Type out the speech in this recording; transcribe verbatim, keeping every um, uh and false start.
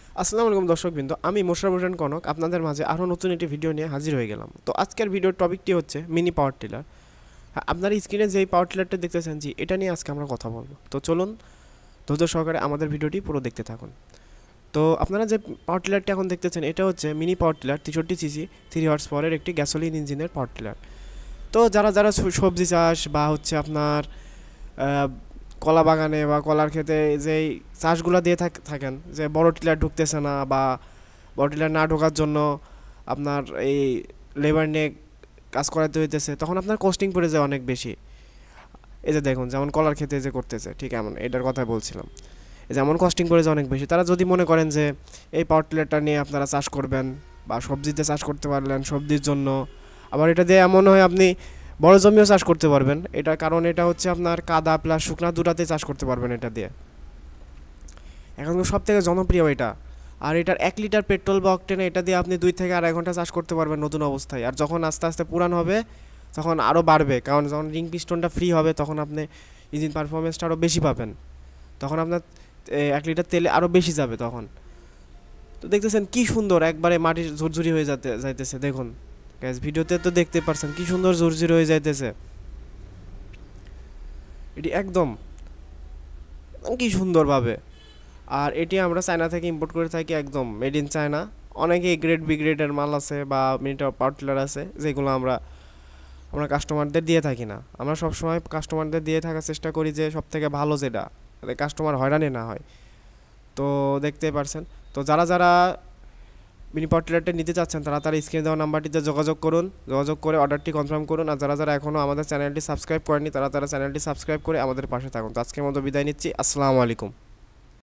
আসসালামু আলাইকুম দর্শকবৃন্দ, আমি মোশাররফ হোসেন কনক আপনাদের মাঝে আরও নতুন একটি ভিডিও নিয়ে হাজির হয়ে গেলাম। তো আজকের ভিডিওর টপিকটি হচ্ছে মিনি পাওয়ার টিলার। হ্যাঁ, আপনার স্ক্রিনে যেই পাওয়ার টিলারটা দেখতেছেন, জি এটা নিয়ে আজকে আমরা কথা বলবো। তো চলুন ধৈর্য সহকারে আমাদের ভিডিওটি পুরো দেখতে থাকুন। তো আপনারা যে পাওয়ার টিলারটি এখন দেখতেছেন, এটা হচ্ছে মিনি পাওয়ার টিলার তেষট্টি সিসি থ্রি হর্স পাওয়ারের একটি গ্যাসোলিন ইঞ্জিনের পাওয়ার টিলার। তো যারা যারা স- সবজি চাষ বা হচ্ছে আপনার আহ, কলা বাগানে বা কলার ক্ষেতে যেই চাষগুলো দিয়ে থাক- থাকেন, যে বড় টিলার ঢুকতেছে না বা বড় টিলার না ঢোকার জন্য আপনার এই লেবার নিয়ে কাজ করাতে হইতেছে, তখন আপনার কস্টিং পড়ে যায় অনেক বেশি। এই যে দেখুন, যেমন কলার ক্ষেতে যে করতেছে, ঠিক এমন এটার কথা বলছিলাম। এই যেমন কস্টিং পড়ে যায় অনেক বেশি, তারা যদি মনে করেন যে এই পাওয়ার টিলারটা নিয়ে আপনারা চাষ করবেন বা সবজিতে চাষ করতে পারলেন সবজির জন্য, আবার এটা দিয়ে এমন হয় আপনি বড় জমিও চাষ করতে পারবেন। এটা কারণ এটা হচ্ছে আপনার কাদা প্লাস শুকনা দুটাতে চাষ করতে পারবেন এটা দিয়ে। এখন সব থেকে জনপ্রিয় এটা। আর এটার এক লিটার পেট্রোল বা অকটেনে এটা দিয়ে আপনি দুই থেকে আড়াই ঘন্টা চাষ করতে পারবেন নতুন অবস্থায়। আর যখন আস্তে আস্তে পুরান হবে তখন আরও বাড়বে, কারণ যখন রিং পিস্টনটা ফ্রি হবে তখন আপনি ইঞ্জিন পারফরমেন্সটা আরও বেশি পাবেন। তখন আপনার এ, এক লিটার তেলে আরও বেশি যাবে তখন। তো দেখতেছেন কি সুন্দর একবারে মাটির ঝুরঝুরি হয়ে যাতে যাইতেছে, দেখুন গ্যাস ভিডিওতে তো দেখতে পারছেন কি সুন্দর ঝুরঝুরি হয়ে যাইতেছে। এটি একদম কি সুন্দরভাবে। আর এটি আমরা চায়না থেকে ইম্পোর্ট করে থাকি, একদম মেড ইন চায়না। অনেকেই গ্রেড বি গ্রেডের মাল আছে বা মিনিটার পাওয়ার টিলার আছে, যেগুলো আমরা আমরা কাস্টমারদের দিয়ে থাকি না। আমরা সবসময় কাস্টমারদের দিয়ে থাকার চেষ্টা করি যে সব থেকে ভালো যেটা, যাতে কাস্টমার হয়রানি না হয়। তো দেখতেই পারছেন। তো যারা যারা মিনি পাওয়ার টিলারটা নিতে চাচ্ছেন, তারা তারা স্ক্রিনে দেওয়া নাম্বারটিতে যোগাযোগ করুন, যোগাযোগ করে অর্ডারটি কনফার্ম করুন। আর যারা যারা এখনও আমাদের চ্যানেলটি সাবস্ক্রাইব করেনি, তারা তারা চ্যানেলটি সাবস্ক্রাইব করে আমাদের পাশে থাকুন। তো আজকের মতো বিদায় নিচ্ছি। আসসালামু আলাইকুম।